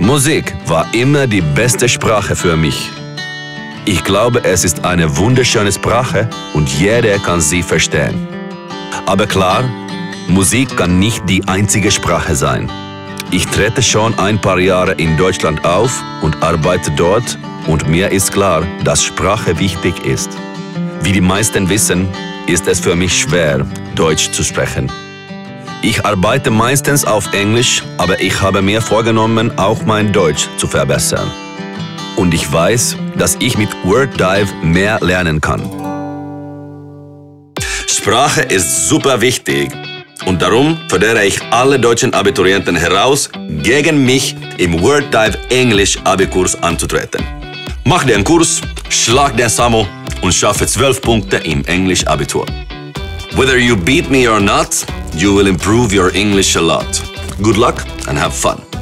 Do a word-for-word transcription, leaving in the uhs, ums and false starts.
Musik war immer die beste Sprache für mich. Ich glaube, es ist eine wunderschöne Sprache und jeder kann sie verstehen. Aber klar, Musik kann nicht die einzige Sprache sein. Ich trete schon ein paar Jahre in Deutschland auf und arbeite dort und mir ist klar, dass Sprache wichtig ist. Wie die meisten wissen, ist es für mich schwer, Deutsch zu sprechen. Ich arbeite meistens auf Englisch, aber ich habe mir vorgenommen, auch mein Deutsch zu verbessern. Und ich weiß, dass ich mit WordDive mehr lernen kann. Sprache ist super wichtig und darum fordere ich alle deutschen Abiturienten heraus, gegen mich im WordDive Englisch Abi-Kurs anzutreten. Mach den Kurs, schlag den Samo und schaffe zwölf Punkte im Englisch-Abitur. Whether you beat me or not, you will improve your English a lot. Good luck and have fun!